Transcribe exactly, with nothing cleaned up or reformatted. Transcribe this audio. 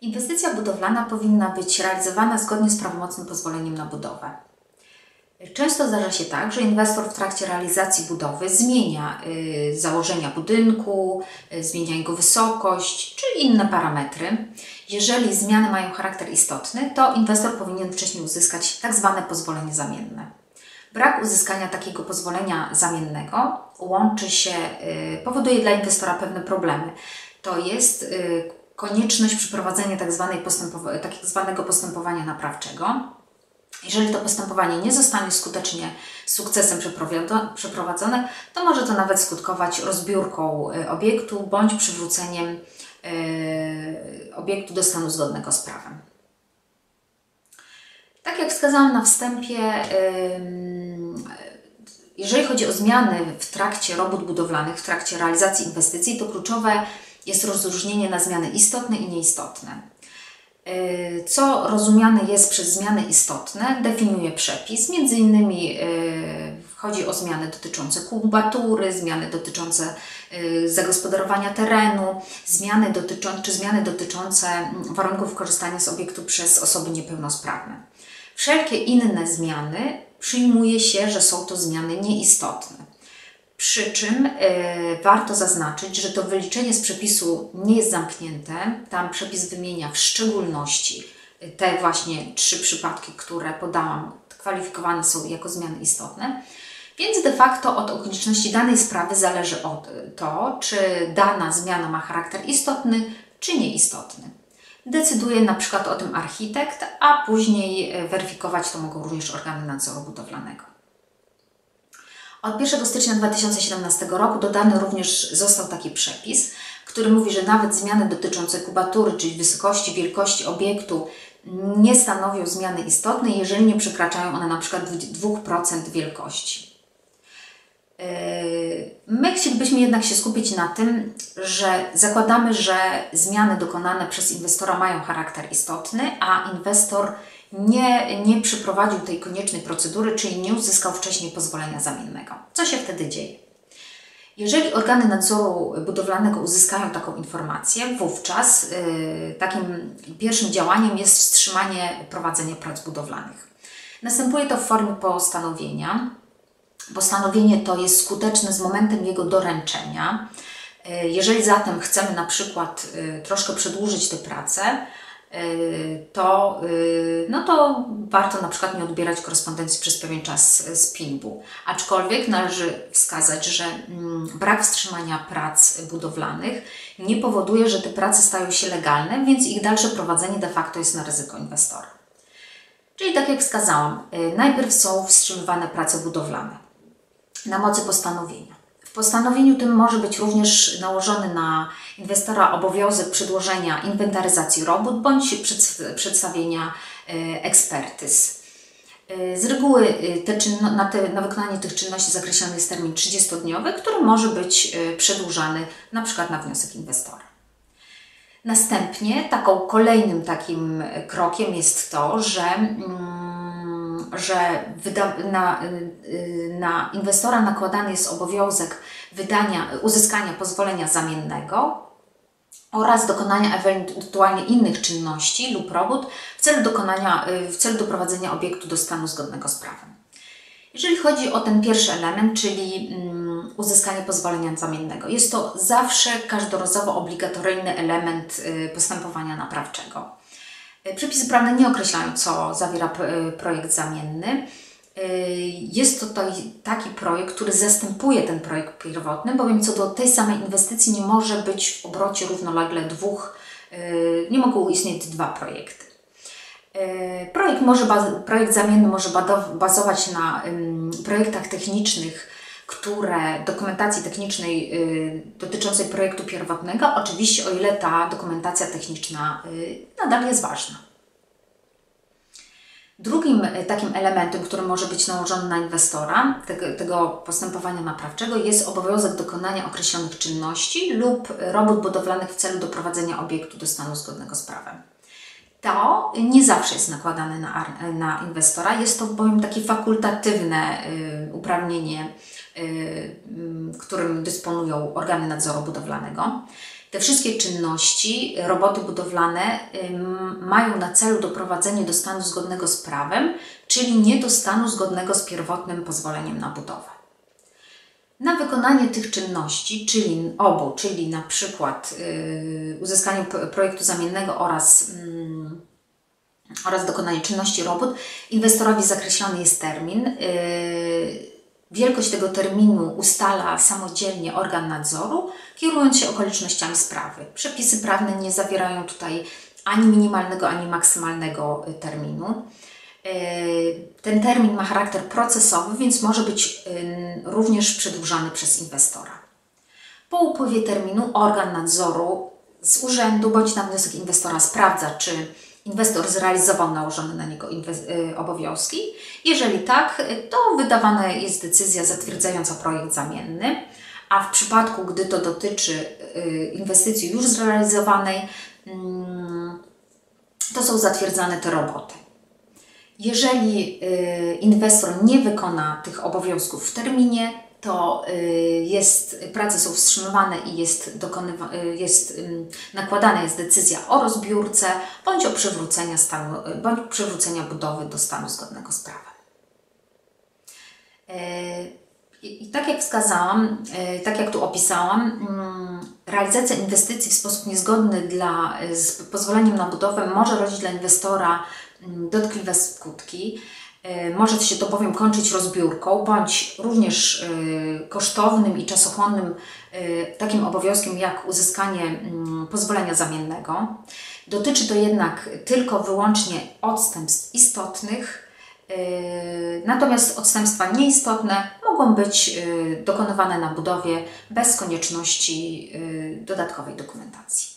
Inwestycja budowlana powinna być realizowana zgodnie z prawomocnym pozwoleniem na budowę. Często zdarza się tak, że inwestor w trakcie realizacji budowy zmienia y, założenia budynku, y, zmienia jego wysokość czy inne parametry. Jeżeli zmiany mają charakter istotny, to inwestor powinien wcześniej uzyskać tak zwane pozwolenie zamienne. Brak uzyskania takiego pozwolenia zamiennego łączy się, y, powoduje dla inwestora pewne problemy. To jest y, konieczność przeprowadzenia tak, zwanej postępowa tak zwanego postępowania naprawczego. Jeżeli to postępowanie nie zostanie skutecznie, z sukcesem przeprowadzone, to może to nawet skutkować rozbiórką obiektu bądź przywróceniem yy, obiektu do stanu zgodnego z prawem. Tak jak wskazałam na wstępie, yy, jeżeli chodzi o zmiany w trakcie robót budowlanych, w trakcie realizacji inwestycji, to kluczowe jest rozróżnienie na zmiany istotne i nieistotne. Co rozumiane jest przez zmiany istotne, definiuje przepis. Między innymi chodzi o zmiany dotyczące kubatury, zmiany dotyczące zagospodarowania terenu, zmiany dotyczące, czy zmiany dotyczące warunków korzystania z obiektu przez osoby niepełnosprawne. Wszelkie inne zmiany przyjmuje się, że są to zmiany nieistotne. Przy czym y, warto zaznaczyć, że to wyliczenie z przepisu nie jest zamknięte. Tam przepis wymienia w szczególności te właśnie trzy przypadki, które podałam, kwalifikowane są jako zmiany istotne. Więc de facto od okoliczności danej sprawy zależy od to, czy dana zmiana ma charakter istotny, czy nieistotny. Decyduje na przykład o tym architekt, a później weryfikować to mogą również organy nadzoru budowlanego. Od pierwszego stycznia dwa tysiące siedemnastego roku dodany również został taki przepis, który mówi, że nawet zmiany dotyczące kubatury, czyli wysokości, wielkości obiektu nie stanowią zmiany istotnej, jeżeli nie przekraczają one na przykład dwa procent wielkości. My chcielibyśmy jednak się skupić na tym, że zakładamy, że zmiany dokonane przez inwestora mają charakter istotny, a inwestor nie, nie przeprowadził tej koniecznej procedury, czyli nie uzyskał wcześniej pozwolenia zamiennego. Co się wtedy dzieje? Jeżeli organy nadzoru budowlanego uzyskają taką informację, wówczas yy, takim pierwszym działaniem jest wstrzymanie prowadzenia prac budowlanych. Następuje to w formie postanowienia. Postanowienie to jest skuteczne z momentem jego doręczenia. Yy, jeżeli zatem chcemy na przykład yy, troszkę przedłużyć tę pracę, to, no to warto na przykład nie odbierać korespondencji przez pewien czas z P I M B-u. Aczkolwiek należy wskazać, że brak wstrzymania prac budowlanych nie powoduje, że te prace stają się legalne, więc ich dalsze prowadzenie de facto jest na ryzyko inwestora. Czyli tak jak wskazałam, najpierw są wstrzymywane prace budowlane na mocy postanowienia. W postanowieniu tym może być również nałożony na inwestora obowiązek przedłożenia inwentaryzacji robót bądź przedstawienia ekspertyz. Z reguły te na, te, na wykonanie tych czynności zakreślony jest termin trzydziestodniowy, który może być przedłużany na przykład na wniosek inwestora. Następnie taką kolejnym takim krokiem jest to, że że na, na inwestora nakładany jest obowiązek wydania, uzyskania pozwolenia zamiennego oraz dokonania ewentualnie innych czynności lub robót w celu, dokonania, w celu doprowadzenia obiektu do stanu zgodnego z prawem. Jeżeli chodzi o ten pierwszy element, czyli um, uzyskanie pozwolenia zamiennego, jest to zawsze każdorazowo obligatoryjny element y, postępowania naprawczego. Przepisy prawne nie określają, co zawiera projekt zamienny. Jest to taki projekt, który zastępuje ten projekt pierwotny, bowiem co do tej samej inwestycji nie może być w obrocie równolegle dwóch, nie mogą istnieć dwa projekty. Projekt, może, projekt zamienny może bazować na projektach technicznych, które dokumentacji technicznej y, dotyczącej projektu pierwotnego, oczywiście o ile ta dokumentacja techniczna y, nadal jest ważna. Drugim y, takim elementem, który może być nałożony na inwestora tego, tego postępowania naprawczego, jest obowiązek dokonania określonych czynności lub robót budowlanych w celu doprowadzenia obiektu do stanu zgodnego z prawem. To nie zawsze jest nakładane na, na inwestora, jest to bowiem takie fakultatywne y, uprawnienie, którym dysponują organy nadzoru budowlanego. Te wszystkie czynności, roboty budowlane mają na celu doprowadzenie do stanu zgodnego z prawem, czyli nie do stanu zgodnego z pierwotnym pozwoleniem na budowę. Na wykonanie tych czynności, czyli obu, czyli na przykład yy, uzyskanie projektu zamiennego oraz, yy, oraz dokonanie czynności robót, inwestorowi zakreślony jest termin. Yy, wielkość tego terminu ustala samodzielnie organ nadzoru, kierując się okolicznościami sprawy. Przepisy prawne nie zawierają tutaj ani minimalnego, ani maksymalnego terminu. Ten termin ma charakter procesowy, więc może być również przedłużany przez inwestora. Po upływie terminu organ nadzoru z urzędu bądź na wniosek inwestora sprawdza, czy inwestor zrealizował nałożone na niego obowiązki. Jeżeli tak, to wydawana jest decyzja zatwierdzająca projekt zamienny, a w przypadku, gdy to dotyczy inwestycji już zrealizowanej, to są zatwierdzane te roboty. Jeżeli inwestor nie wykona tych obowiązków w terminie, to jest, prace są wstrzymywane i jest, jest nakładana jest decyzja o rozbiórce bądź o przywrócenia stanu, bądź przywrócenia budowy do stanu zgodnego z prawem. I tak jak wskazałam, tak jak tu opisałam, realizacja inwestycji w sposób niezgodny dla, z pozwoleniem na budowę może rodzić dla inwestora dotkliwe skutki. Może się to bowiem kończyć rozbiórką, bądź również kosztownym i czasochłonnym takim obowiązkiem jak uzyskanie pozwolenia zamiennego. Dotyczy to jednak tylko wyłącznie odstępstw istotnych, natomiast odstępstwa nieistotne mogą być dokonywane na budowie bez konieczności dodatkowej dokumentacji.